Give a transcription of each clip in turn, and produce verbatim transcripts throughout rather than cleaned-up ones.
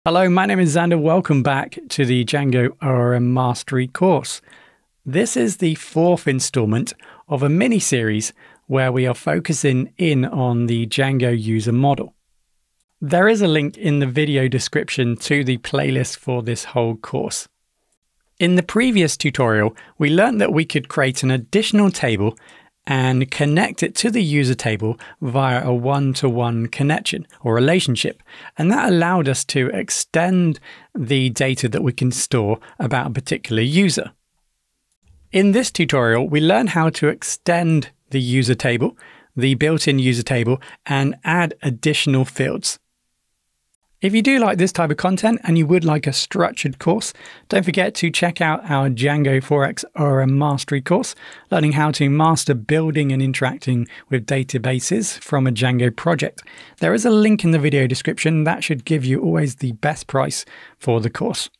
Hello, my name is Xander. Welcome back to the Django O R M Mastery course. This is the fourth installment of a mini-series where we are focusing in on the Django User Model. There is a link in the video description to the playlist for this whole course. In the previous tutorial, we learned that we could create an additional table and connect it to the user table via a one-to-one connection or relationship. And that allowed us to extend the data that we can store about a particular user. In this tutorial, we learn how to extend the user table, the built-in user table, and add additional fields. If you do like this type of content and you would like a structured course, don't forget to check out our Django four X O R M Mastery course, learning how to master building and interacting with databases from a Django project. There is a link in the video description that should give you always the best price for the course.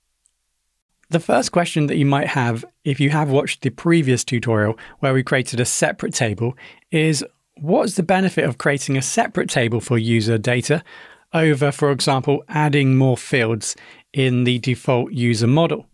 The first question that you might have if you have watched the previous tutorial where we created a separate table is, what's the benefit of creating a separate table for user data over, for example, adding more fields in the default user model?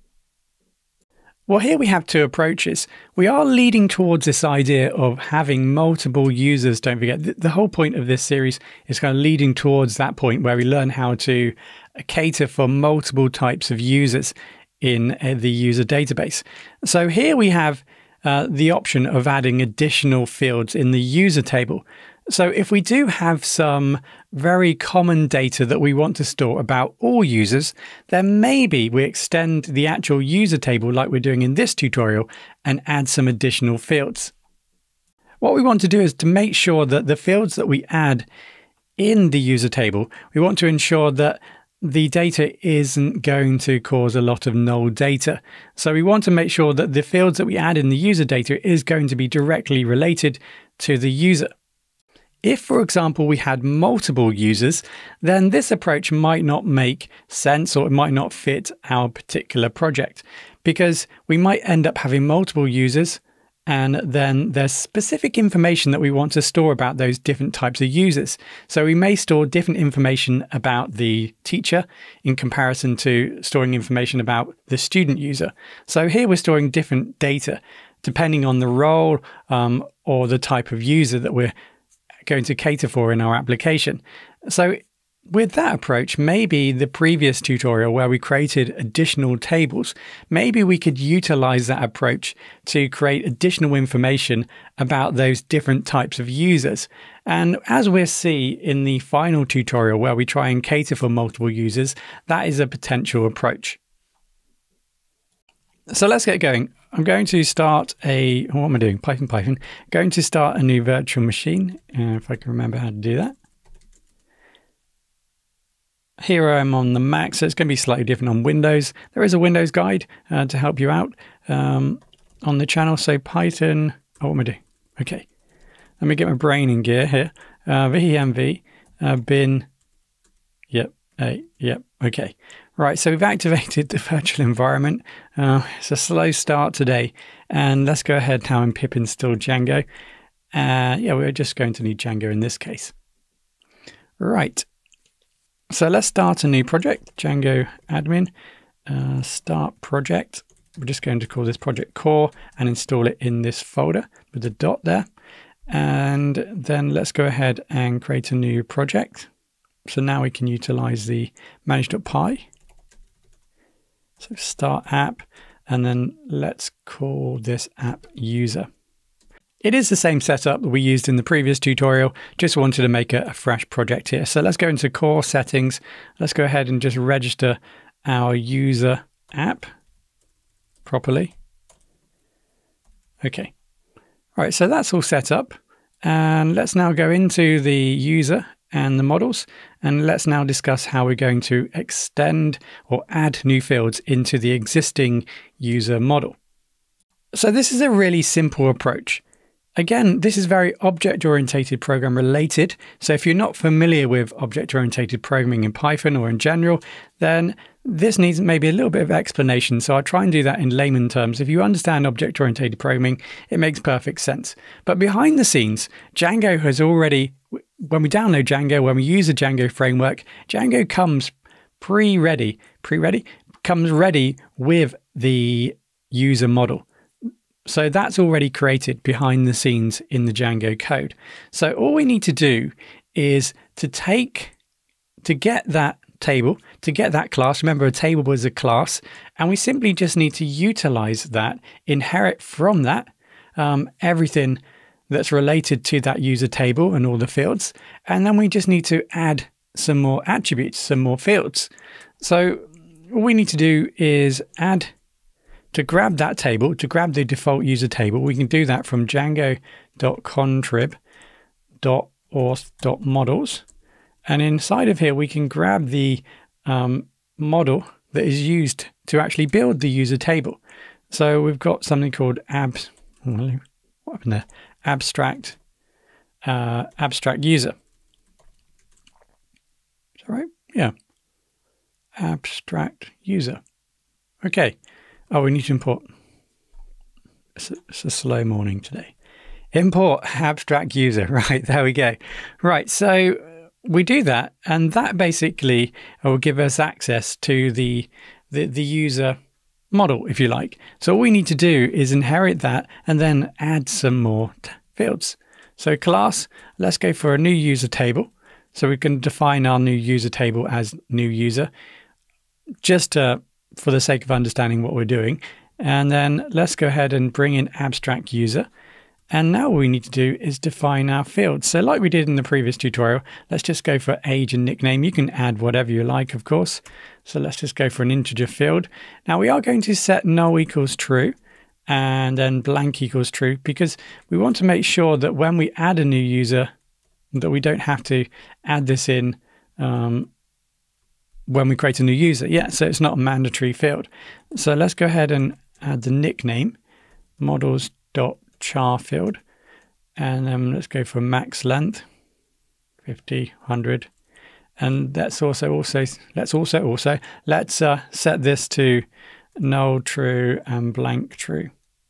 Well, here we have two approaches. We are leading towards this idea of having multiple users. Don't forget, the whole point of this series is kind of leading towards that point where we learn how to cater for multiple types of users in the user database. So here we have uh, the option of adding additional fields in the user table. So if we do have some very common data that we want to store about all users, then maybe we extend the actual user table like we're doing in this tutorial and add some additional fields. What we want to do is to make sure that the fields that we add in the user table, we want to ensure that the data isn't going to cause a lot of null data. So we want to make sure that the fields that we add in the user data is going to be directly related to the user. If, for example, we had multiple users, then this approach might not make sense, or it might not fit our particular project, because we might end up having multiple users and then there's specific information that we want to store about those different types of users. So we may store different information about the teacher in comparison to storing information about the student user. So here we're storing different data depending on the role um, or the type of user that we're going to cater for in our application. So with that approach, maybe the previous tutorial where we created additional tables, maybe we could utilize that approach to create additional information about those different types of users. And as we'll see in the final tutorial where we try and cater for multiple users, that is a potential approach. So let's get going. I'm going to start a, what am I doing? Python, Python. Going to start a new virtual machine, uh, if I can remember how to do that. Here I am on the Mac, so it's going to be slightly different on Windows. There is a Windows guide uh, to help you out um, on the channel. So Python, oh, what am I doing? Okay, let me get my brain in gear here. Uh, V M V, uh, bin, yep, a, yep, okay. Right, so we've activated the virtual environment. Uh, it's a slow start today. And let's go ahead now and pip install Django. Uh, yeah, we're just going to need Django in this case. Right, so let's start a new project, Django admin, uh, start project. We're just going to call this project core and install it in this folder with the dot there. And then let's go ahead and create a new project. So now we can utilize the manage.py. So start app, and then let's call this app user. It is the same setup that we used in the previous tutorial, just wanted to make a, a fresh project here. So let's go into core settings. Let's go ahead and just register our user app properly. Okay. All right, so that's all set up. And let's now go into the user and the models. And let's now discuss how we're going to extend or add new fields into the existing user model. So this is a really simple approach. Again, this is very object-oriented program related. So if you're not familiar with object-oriented programming in Python or in general, then this needs maybe a little bit of explanation. So I'll try and do that in layman terms. If you understand object-oriented programming, it makes perfect sense. But behind the scenes, Django has already, when we download Django, when we use the Django framework, Django comes pre-ready. Pre-ready comes ready with the user model. So that's already created behind the scenes in the Django code. So all we need to do is to take, to get that table, to get that class. Remember, a table was a class, and we simply just need to utilize that, inherit from that um, everything that's related to that user table and all the fields. And then we just need to add some more attributes, some more fields. So all we need to do is add, to grab that table, to grab the default user table. We can do that from django.contrib.auth.models. And inside of here, we can grab the um, model that is used to actually build the user table. So we've got something called abs, what happened there? Abstract, uh, AbstractUser. Is that right? Yeah. AbstractUser. Okay. Oh, we need to import. It's a, it's a slow morning today. Import AbstractUser. Right, there we go. Right, so we do that, and that basically will give us access to the, the, the user model, if you like. So all we need to do is inherit that and then add some more fields. So class, let's go for a new user table. So we can define our new user table as new user, just uh, for the sake of understanding what we're doing. And then let's go ahead and bring in AbstractUser. And now all we need to do is define our fields. So like we did in the previous tutorial, let's just go for age and nickname. You can add whatever you like, of course. So let's just go for an integer field. Now we are going to set null equals true and then blank equals true, because we want to make sure that when we add a new user, that we don't have to add this in um, when we create a new user. Yeah, so it's not a mandatory field. So let's go ahead and add the nickname, models.char field, and then let's go for max length, fifty, one hundred, and let's also also let's also also let's uh, set this to null true and blank true.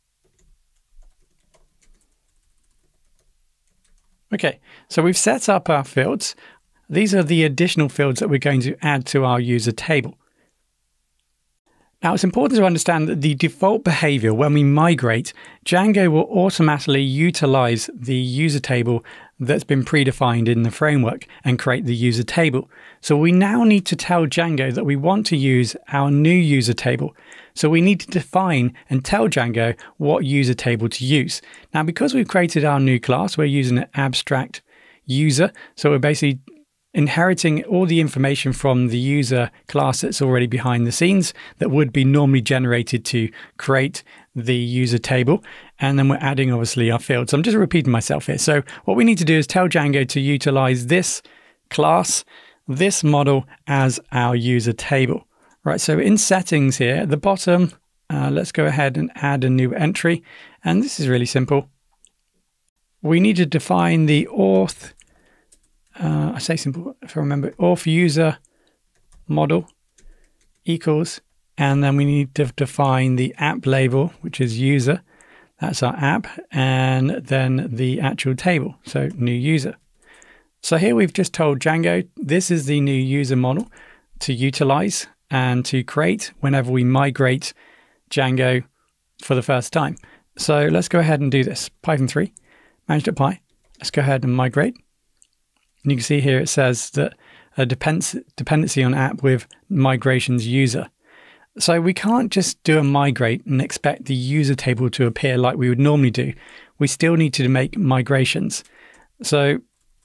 Okay, so we've set up our fields. These are the additional fields that we're going to add to our user table. Now, it's important to understand that the default behavior when we migrate, Django will automatically utilize the user table that's been predefined in the framework and create the user table. So we now need to tell Django that we want to use our new user table. So we need to define and tell Django what user table to use. Now, because we've created our new class, we're using an AbstractUser. So we're basically inheriting all the information from the user class that's already behind the scenes that would be normally generated to create the user table. And then we're adding, obviously, our fields. So I'm just repeating myself here. So what we need to do is tell Django to utilize this class, this model as our user table. Right, so in settings here at the bottom, uh, let's go ahead and add a new entry. And this is really simple. We need to define the auth, uh, I say simple if I remember, auth user model equals, and then we need to define the app label, which is user. That's our app, and then the actual table, so new user. So here we've just told Django, this is the new user model to utilize and to create whenever we migrate Django for the first time. So let's go ahead and do this. Python three, manage.py. Let's go ahead and migrate. And you can see here it says that a dependency on app with migrations user. So we can't just do a migrate and expect the user table to appear like we would normally do. We still need to make migrations. So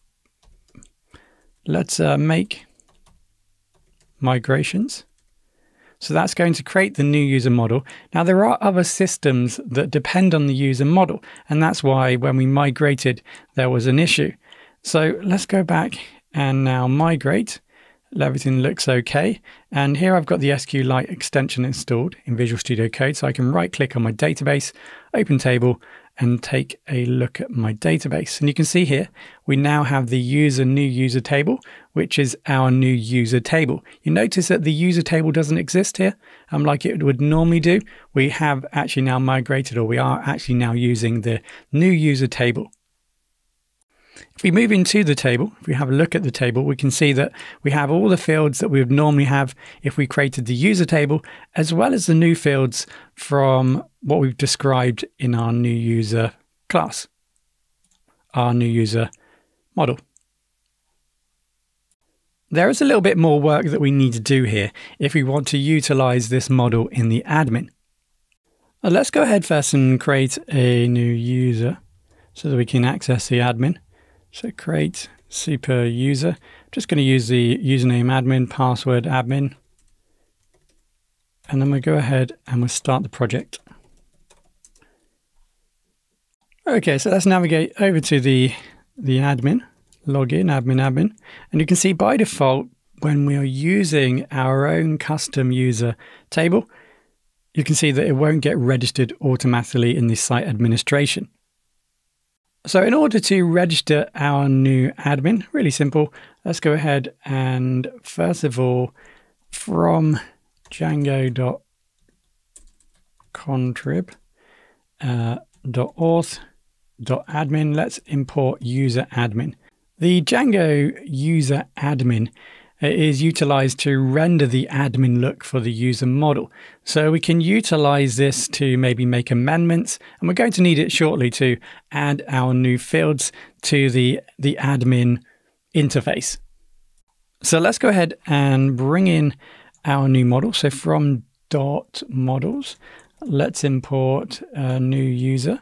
let's uh, make migrations. So that's going to create the new user model. Now, there are other systems that depend on the user model, and that's why when we migrated, there was an issue. So let's go back and now migrate. Everything looks okay. And here I've got the SQLite extension installed in Visual Studio Code, so I can right click on my database, open table, and take a look at my database. And you can see here, we now have the user new user table, which is our new user table. You notice that the user table doesn't exist here, um, like it would normally do. We have actually now migrated, or we are actually now using the new user table. If we move into the table, if we have a look at the table, we can see that we have all the fields that we would normally have if we created the user table, as well as the new fields from what we've described in our new user class, our new user model. There is a little bit more work that we need to do here if we want to utilize this model in the admin. Uh, let's go ahead first and create a new user so that we can access the admin. So create super user. I'm just going to use the username admin, password admin. And then we'll go ahead and we'll start the project. Okay, so let's navigate over to the, the admin, login, admin, admin. And you can see by default, when we are using our own custom user table, you can see that it won't get registered automatically in the site administration. So in order to register our new admin, really simple, let's go ahead and first of all, from django.contrib uh, .auth.admin, let's import user admin. The Django user admin is utilized to render the admin look for the user model. So we can utilize this to maybe make amendments, and we're going to need it shortly to add our new fields to the, the admin interface. So let's go ahead and bring in our new model. So from dot models, let's import a new user.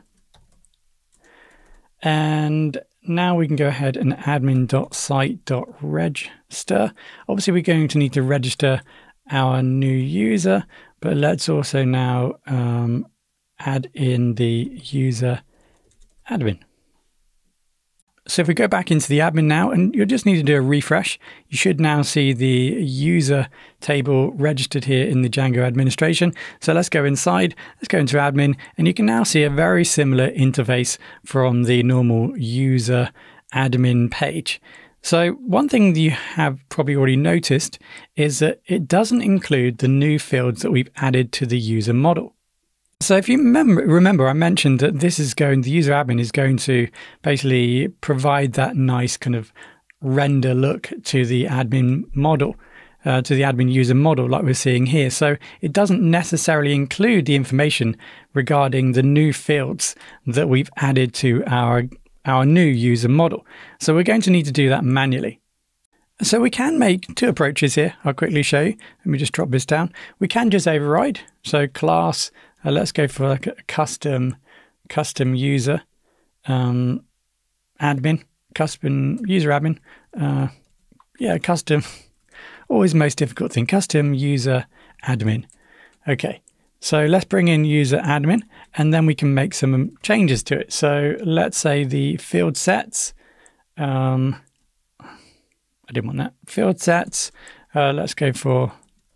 And now we can go ahead and admin.site.register. Obviously, we're going to need to register our new user, but let's also now um, add in the user admin. So if we go back into the admin now, and you'll just need to do a refresh, you should now see the user table registered here in the Django administration. So let's go inside, let's go into admin, and you can now see a very similar interface from the normal user admin page. So one thing that you have probably already noticed is that it doesn't include the new fields that we've added to the user model. So if you remember, remember, I mentioned that this is going, the user admin is going to basically provide that nice kind of render look to the admin model, uh, to the admin user model like we're seeing here. So it doesn't necessarily include the information regarding the new fields that we've added to our, our new user model. So we're going to need to do that manually. So we can make two approaches here. I'll quickly show you. Let me just drop this down. We can just override. So class, Uh, let's go for like a custom, custom user um, admin, custom user admin. Uh, yeah, custom, always the most difficult thing, custom user admin. Okay, so let's bring in user admin, and then we can make some changes to it. So let's say the field sets, um, I didn't want that, field sets, uh, let's go for,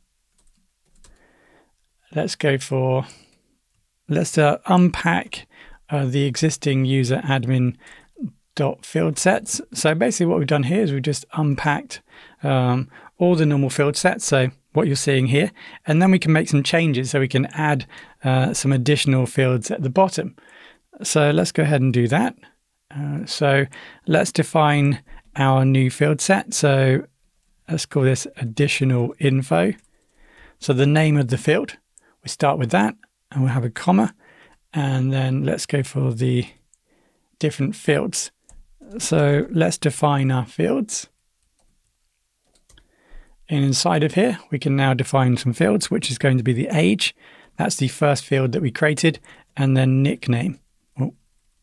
let's go for, Let's uh, unpack uh, the existing user admin dot field sets. So basically what we've done here is we've just unpacked um, all the normal field sets. So what you're seeing here, and then we can make some changes so we can add uh, some additional fields at the bottom. So let's go ahead and do that. Uh, so let's define our new field set. So let's call this additional info. So the name of the field, we start with that. And we'll have a comma, and then let's go for the different fields. So let's define our fields. And inside of here, we can now define some fields, which is going to be the age. That's the first field that we created, and then nickname. Oh.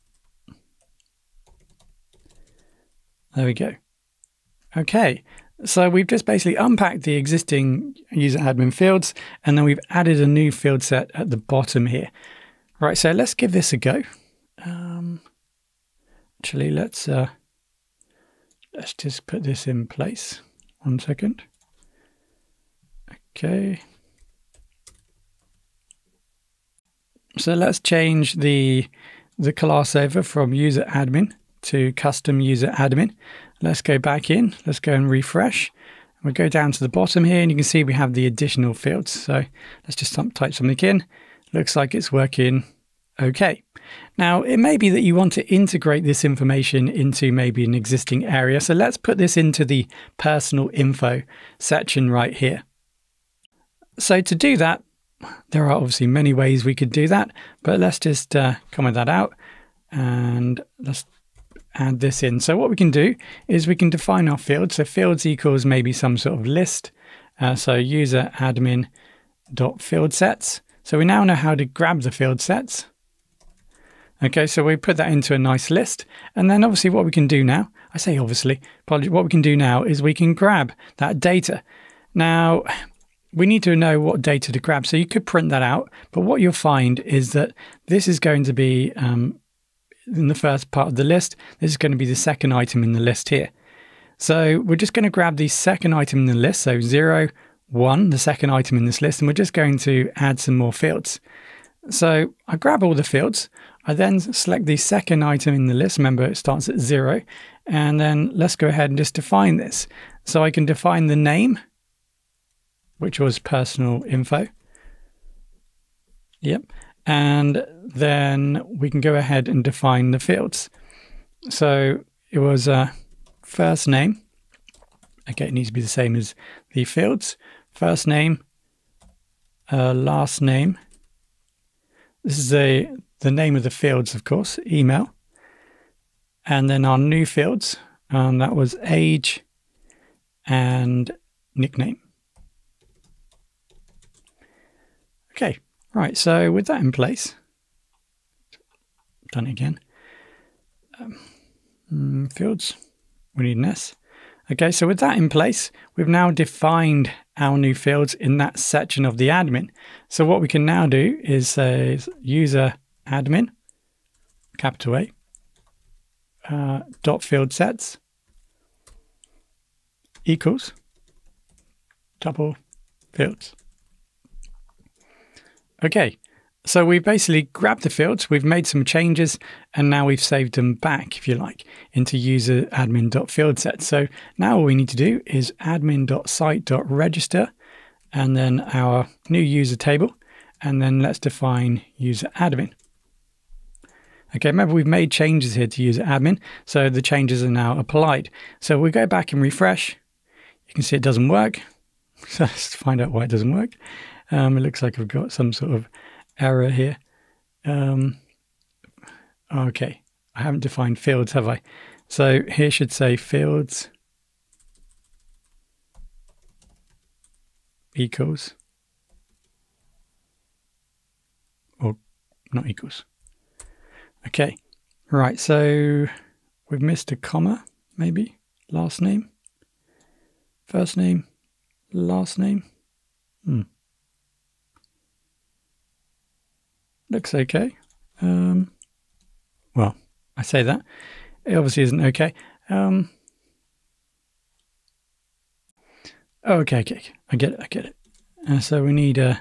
There we go. Okay. So we've just basically unpacked the existing user admin fields, and then we've added a new field set at the bottom here. Right, so let's give this a go. Um, actually, let's uh, let's just put this in place. One second. Okay. So let's change the the class over from user admin to custom user admin. Let's go back in. Let's go and refresh. We'll go down to the bottom here, and you can see we have the additional fields. So let's just type something in. Looks like it's working okay. Now, it may be that you want to integrate this information into maybe an existing area. So let's put this into the personal info section right here. So to do that, there are obviously many ways we could do that, but let's just uh, comment that out and let's add this in. So what we can do is we can define our fields. So fields equals maybe some sort of list. Uh, so user admin dot field sets. So we now know how to grab the field sets. Okay, so we put that into a nice list. And then obviously what we can do now, I say obviously, what we can do now is we can grab that data. Now, we need to know what data to grab. So you could print that out, but what you'll find is that this is going to be um, in the first part of the list. This is going to be the second item in the list here. So we're just going to grab the second item in the list. So zero, one, the second item in this list, and we're just going to add some more fields. So I grab all the fields. I then select the second item in the list. Remember, it starts at zero. And then let's go ahead and just define this. So I can define the name, which was personal info. Yep. And then we can go ahead and define the fields. So it was a first name. Okay, it needs to be the same as the fields. First name, uh, last name. This is a, the name of the fields, of course, email. And then our new fields, um, that was age and nickname. Okay, right, so with that in place, done it again. Um, fields, we need an S. Okay, so with that in place, we've now defined our new fields in that section of the admin. So what we can now do is say user admin, capital A, uh, dot field sets equals double fields. Okay, so we've basically grabbed the fields, we've made some changes, and now we've saved them back, if you like, into user admin.fieldsets. So now all we need to do is admin.site.register, and then our new user table, and then let's define user admin. Okay, remember we've made changes here to user admin, so the changes are now applied. So we go back and refresh. You can see it doesn't work. So let's find out why it doesn't work. Um, it looks like I've got some sort of error here. Um, okay, I haven't defined fields, have I? So here should say fields equals, or not equals. Okay, right, so we've missed a comma, maybe. Last name, first name, last name. Hmm. Looks okay. Um, well, I say that. It obviously isn't okay. Um, okay, okay, I get it, I get it. Uh, so we need a,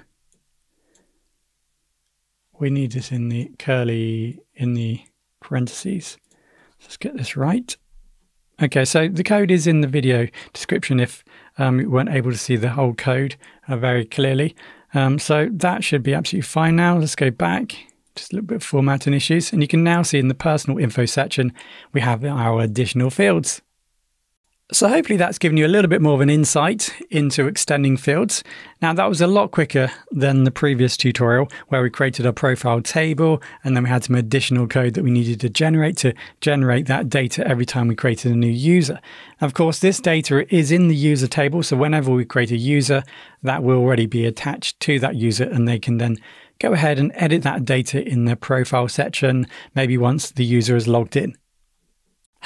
we need this in the curly, in the parentheses. Let's get this right. Okay, so the code is in the video description if um, you weren't able to see the whole code uh, very clearly. Um, so that should be absolutely fine now. Let's go back, just a little bit of formatting issues. And you can now see in the personal info section, we have our additional fields. So hopefully that's given you a little bit more of an insight into extending fields. Now that was a lot quicker than the previous tutorial where we created a profile table and then we had some additional code that we needed to generate to generate that data every time we created a new user. Of course, this data is in the user table. So whenever we create a user, that will already be attached to that user and they can then go ahead and edit that data in the profile section, maybe once the user is logged in.